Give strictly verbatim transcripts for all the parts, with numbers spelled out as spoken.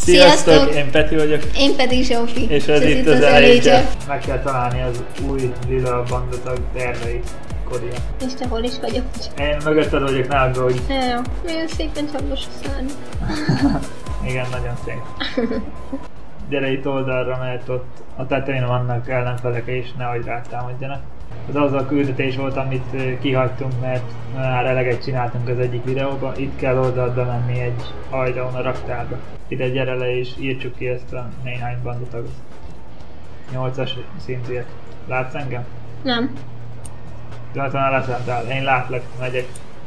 Sziasztok! Én Peti vagyok. Én pedig Zsófi. És ez itt az Elage. Meg kell találni az új lila bandatag tervei. Kodia. És te hol is vagyok? Én mögötted vagyok, ne aggódj. Jó, milyen szépen csapos a szárny. Igen, nagyon szép. Gyere itt oldalra, mert ott a tetején vannak ellenfelek és nehogy rátámadjanak. Az az a küldetés volt, amit kihagytunk, mert már eleget csináltunk az egyik videóban. Itt kell oldalt bemenni egy hajdaon a raktárba. Ide gyere le és írtsuk ki ezt a néhány bandatagot. nyolcas szintűek. Látsz engem? Nem. Tudatlanul leszálltál. Én látlak, megyek.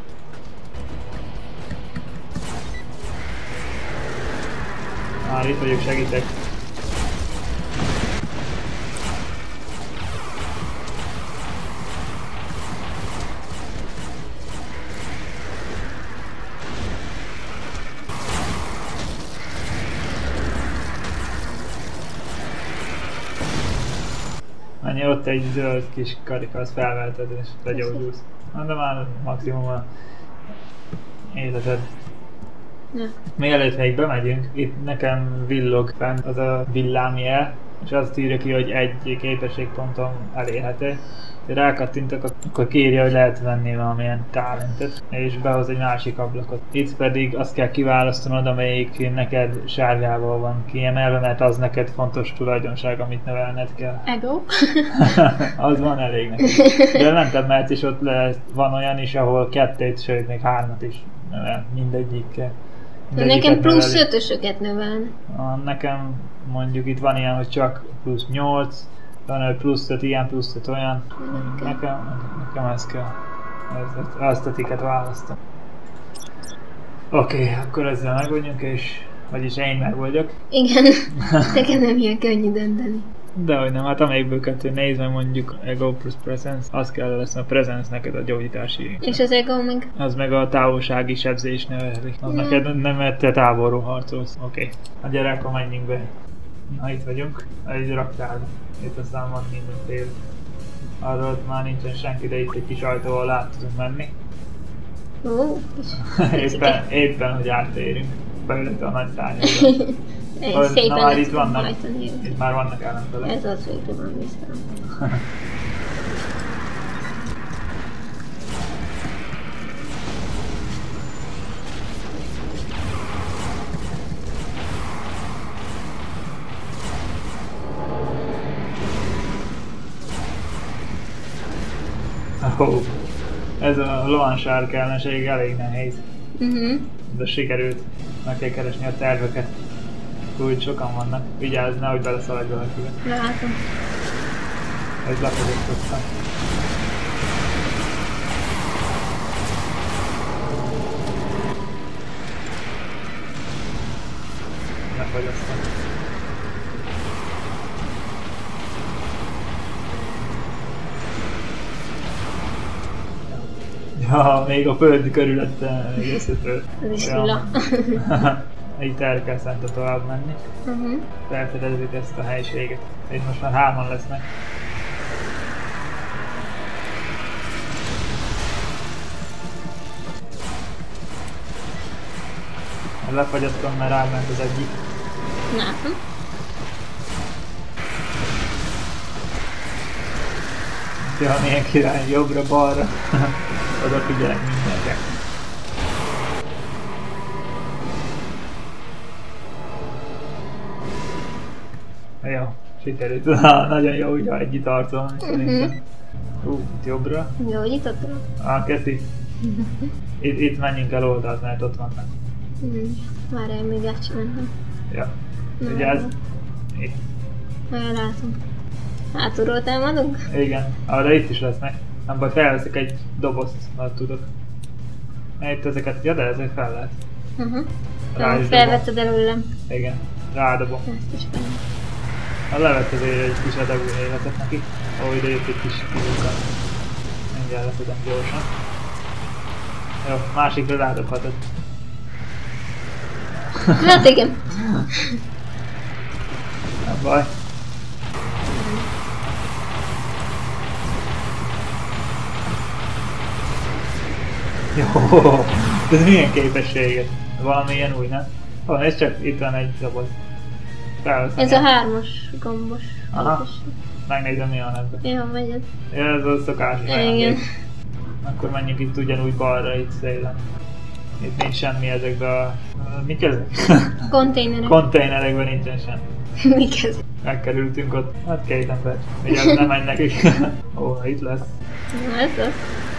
Már itt vagyok, segítek. Menj, ott egy zöld kis karika, azt felvelted és begyógyulsz. De már maximum a életed. Ja. Mielőtt még bemegyünk, itt nekem villog fent az a villámjel, és azt írja ki, hogy egy képességponton elérhető. Ha rákattintok, akkor kiírja, hogy lehet venni valamilyen talentet, és behoz egy másik ablakot. Itt pedig azt kell kiválasztanod, amelyik neked sárgával van kiemelve, mert az neked fontos tulajdonság, amit növelned kell. Ego? Az van elég neked. De mentem, mert is ott lehet, van olyan is, ahol kettőt, sőt még hármat is növel, mindegyikkel. De nekem plusz ötösöket növelne. Nekem mondjuk itt van ilyen, hogy csak plusz nyolc, van plusz öt ilyen, plusz öt olyan. Nekem, nekem ez kell. Azt a tiket választom. Oké, okay, akkor ezzel megoldjunk, és vagyis én meg vagyok. Igen, nekem nem ilyen könnyű dönteni. Dehogy nem, hát amelyikből kettő nézd meg, mondjuk Ego plusz Presence, az kell lesz a Presence neked a gyógyítási. És az Ego meg? Az meg a távolsági sebzés nevelik. Az nem. Neked nem, mert te távolról harcolsz. Oké. Okay. A gyere, akkor menjünk be. Na itt vagyunk, egy raktárban. Itt aztán van mindenféle. Arra ott már nincsen senki, de itt egy kis ajtóval át tudunk menni. Ó, kis éppen, éppen, hogy átérünk. Beülött a nagy szárnyakra. Szépen na már itt vannak, hajtani. Itt már vannak ellenfelek. Ez az, hogy tudom vissza. Oh, ez a lovansárk ellenség elég nehéz. Uh-huh. De sikerült, meg kell keresni a terveket. Úgy sokan vannak. Vigyázz, nehogy beleszaladj valakibe. Látom. Ez lefogyasztottam. Lefogyasztom. Ja, még a föld körülötte még összetört. Ez is lila. Itt el kell szente tovább menni. Uh-huh. Felfedezzük ezt a helyiséget. Itt most már hárman lesznek. Lefagyasztom, mert ráment az egyik. Látom. Ja, milyen király, jobbra-balra. Oda figyelek mindenre. Jó, sikerült. Nagyon jó, hogyha együtt harcolni szerintem. Ú, itt jobbra. Jó, nyitottam. Ah, keszi. Itt, itt menjünk el oldalt, mert ott vannak. Már én még átcsináltam. Ja. Vigyázz. Itt. Már látom. Hátulról támadunk? Igen, arra itt is lesznek. Nem baj, felveszek egy dobozt, ha tudok. Itt ezeket, ja de ezek fel lehet. Uh-huh. Jó, felvetted előlem. Igen, rádobom. Ezt is fel. Ha levett azért egy kis adagú életet neki. Ó, ide jött egy kis kilukat. Mindjárt leszedem gyorsan. Jó, másikra rádobhatod. Hát igen. Nem baj. Jó, ez milyen képességet? Valami ilyen új, nem? Van, ez csak itt van egy doboz. Felveszem. Ez a hármas gombos. Aha. képesség. Megnézem mi van ebben. Jó, megy ez. Ja, ez a szokásos Igen. ajándék. Akkor menjünk itt ugyanúgy balra, itt szélen. Itt nincs semmi ezekben a... Mik ezek? Konténerek. Konténerekben nincsen semmi. Mik ezek? Megkerültünk ott. Hát két ember. Vigyázz, nem menj nekik. Ó, na itt lesz. Na ez az.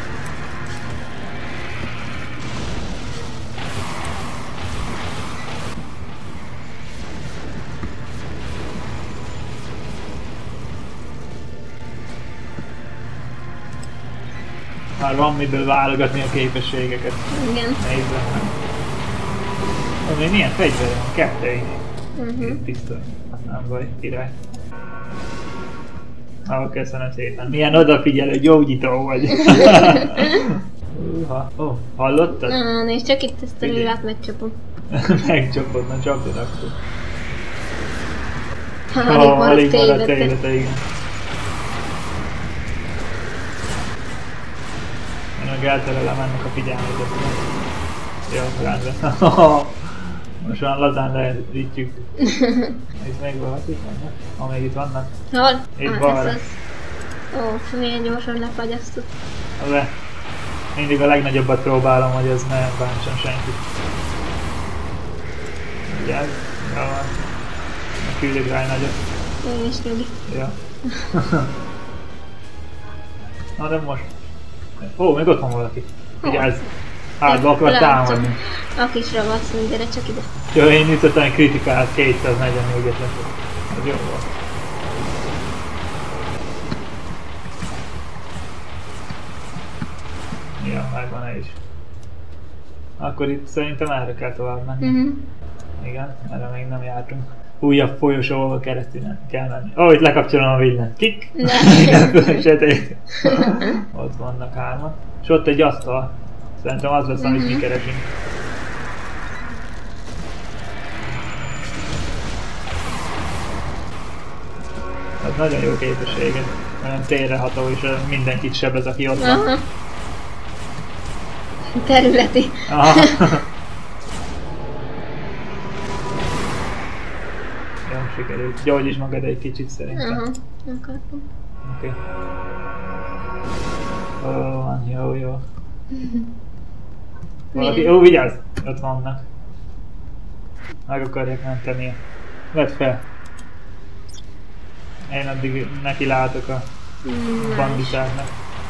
Már van miből válogatni a képességeket. Igen. Nézzem meg. Ó, még milyen fegyver van? Kettő is. Uh-huh. Két pisztoly. Nem baj, király. Ó, köszönöm szépen. Milyen odafigyelő gyógyító vagy. Húha. Ó, hallottad? Na, nézd csak itt ezt a Figyelj. lilát megcsapom. Megcsapod, na csapod akkor. Ha Ó, alig alig maradt maradt élete. élete, igen. Én meg elterelem ennek a figyelmet. Jó, rendben. Most olyan lazán lehetjük. Itt még valakik vannak? Ha még itt vannak. Hol? Itt Ah, balra. ez az. Ó, milyen gyorsan lefagyasztott. Le. Mindig a legnagyobbat próbálom, hogy ez ne bántson senkit. Vigyázz. Jó van. Küldjük rá nagyot. Én is nyugi. Ja. Na de most. Ó, még ott van valaki. Vigyázz. Hátba akar támadni. A kis ravasz, gyere csak ide. Jó, én ütöttem egy kritikát, kétszáznegyvennégyet lett. Ez jó volt. Ja, megvan ez is. Akkor itt szerintem erre kell tovább menni. Uh-huh. Igen, erre még nem jártunk. Újabb folyosóval keresztül nem kell menni. Ó, itt lekapcsolom a villany. Kik? Ne. Igen, sötét. Ott vannak hárman. És ott egy asztal. Szerintem az lesz, amit mi keresünk. Az nagyon jó képességed. Nagyon térreható és mindenkit sebez, aki ott van. Aha. Területi. Aha. Jó, sikerült. Gyógyíts magad egy kicsit szerintem. Aha, akartam. Oké. Okay. Ó, van, jó, jó. Valaki, ó, vigyázz! Ott vannak. Meg akarják menteni. Vedd fel. Én addig neki látok a Mm, banditáknak.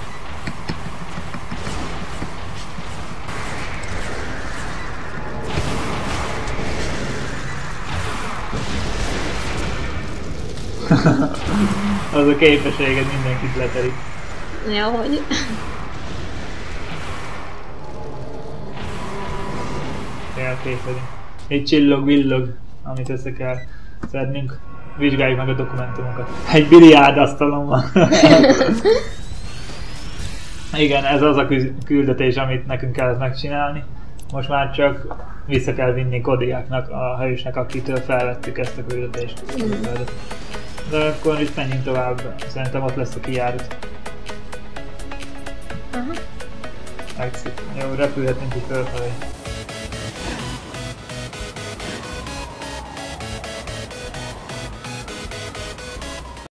Az a képességed mindenkit leterik. Ja, hogy? Ja, kész vagyunk. Egy csillog-villog, amit össze kell szednünk. Vizsgáljuk meg a dokumentumokat. Egy biliárd asztalon van. Igen, ez az a küldetés, amit nekünk kellett megcsinálni. Most már csak vissza kell vinni Kodiáknak, a hősnek, akitől felvettük ezt a küldetést. Mm. De akkor itt menjünk tovább. Szerintem ott lesz a kijárat. Aha. Exit. Jó, repülhetünk itt fölfelé.